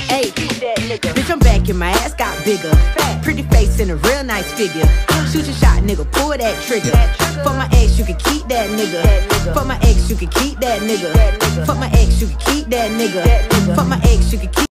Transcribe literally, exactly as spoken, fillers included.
Hey, bitch, I'm back and my ass got bigger. Pretty face and a real nice figure. Shoot your shot, nigga, pull that trigger. For my ex, you can keep that nigga. For my ex, you can keep that nigga. For my ex, you can keep that nigga. For my ex, you can keep